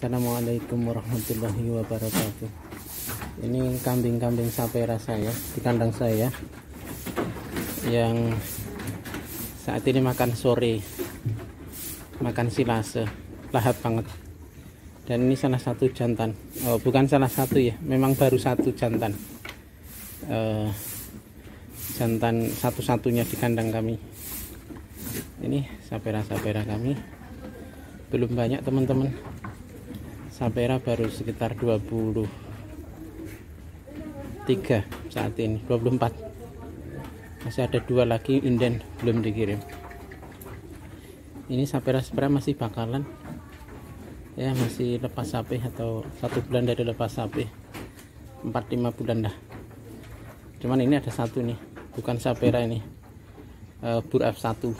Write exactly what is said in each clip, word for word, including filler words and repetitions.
Assalamualaikum warahmatullahi wabarakatuh. Ini kambing-kambing sapera saya di kandang saya yang saat ini makan sore, makan silase, lahap banget. Dan ini salah satu jantan, oh, bukan salah satu ya, memang baru satu jantan, uh, jantan satu-satunya di kandang kami. Ini sapera-sapera kami belum banyak teman-teman. Sapera baru sekitar dua puluh tiga saat ini, dua puluh empat. Masih ada dua lagi inden belum dikirim. Ini sapera-sapera masih bakalan ya, masih lepas sapi atau satu bulan dari lepas sapi, empat lima bulan dah. Cuman ini ada satu nih, bukan sapera ini, uh, bur F satu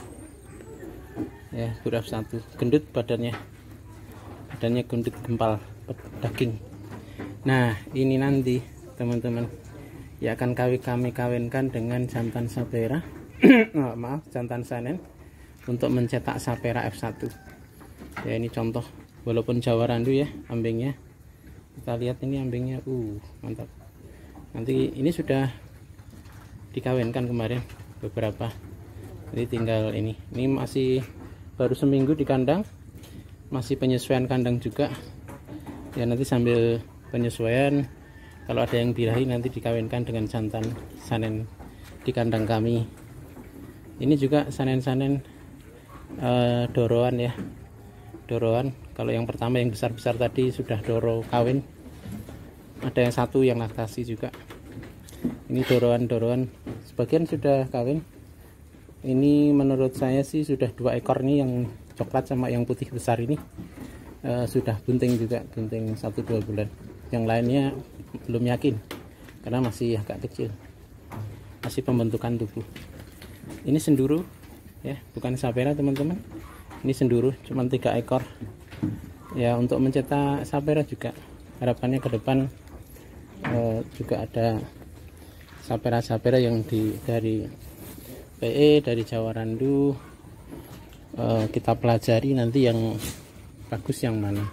ya, bur F satu, gendut badannya, badannya gendut gempal daging. Nah ini nanti teman-teman ya akan kami kami kawinkan dengan jantan sapera oh, maaf jantan sanen untuk mencetak sapera F satu ya. Ini contoh, walaupun Jawa Randu ya ambingnya, kita lihat ini ambingnya uh mantap. Nanti ini sudah dikawinkan kemarin beberapa, jadi tinggal ini ini masih baru seminggu di kandang, masih penyesuaian kandang juga ya. Nanti sambil penyesuaian, kalau ada yang birahi nanti dikawinkan dengan jantan sanen di kandang kami. Ini juga sanen-sanen uh, doroan ya, doroan. Kalau yang pertama yang besar-besar tadi sudah doro kawin, ada yang satu yang laktasi juga. Ini doroan-doroan sebagian sudah kawin. Ini menurut saya sih sudah dua ekor nih, yang coklat sama yang putih besar ini uh, sudah bunting juga, bunting satu dua bulan. Yang lainnya belum yakin karena masih agak kecil, masih pembentukan tubuh. Ini senduru ya, bukan sapera teman-teman. Ini senduru, cuma tiga ekor ya. Untuk mencetak sapera juga harapannya ke depan uh, juga ada sapera-sapera yang di dari P E, dari Jawa Randu. Uh, kita pelajari nanti yang bagus yang mana.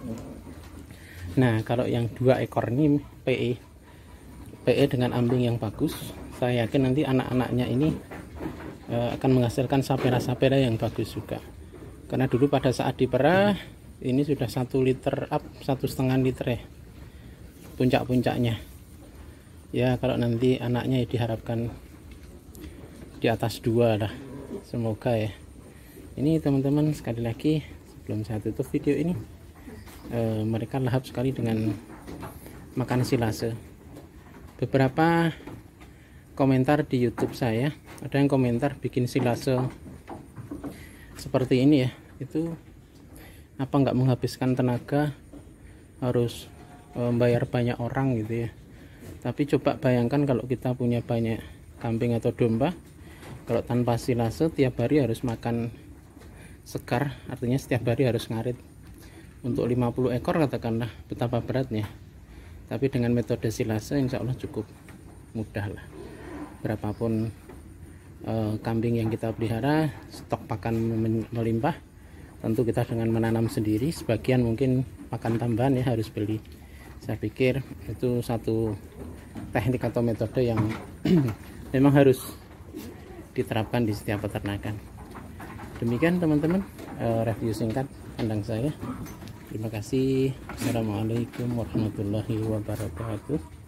Nah kalau yang dua ekor ini P E P E dengan ambing yang bagus, saya yakin nanti anak-anaknya ini uh, akan menghasilkan sapera-sapera yang bagus juga. Karena dulu pada saat diperah ini sudah satu liter up, satu setengah liter ya puncak-puncaknya ya. Kalau nanti anaknya ya diharapkan di atas dua lah, semoga ya. Ini teman-teman sekali lagi sebelum saya tutup video ini, e, mereka lahap sekali dengan makan silase. Beberapa komentar di YouTube saya, ada yang komentar bikin silase seperti ini ya, itu apa nggak menghabiskan tenaga, harus e, bayar banyak orang gitu ya. Tapi coba bayangkan kalau kita punya banyak kambing atau domba, kalau tanpa silase tiap hari harus makan segar, artinya setiap hari harus ngarit untuk lima puluh ekor katakanlah, betapa beratnya. Tapi dengan metode silase insya Allah cukup mudah lah. Berapapun eh, kambing yang kita pelihara, stok pakan melimpah, tentu kita dengan menanam sendiri, sebagian mungkin pakan tambahan ya harus beli. Saya pikir itu satu teknik atau metode yang memang harus diterapkan di setiap peternakan. Demikian teman-teman uh, review singkat kandang saya. Terima kasih. Assalamualaikum warahmatullahi wabarakatuh.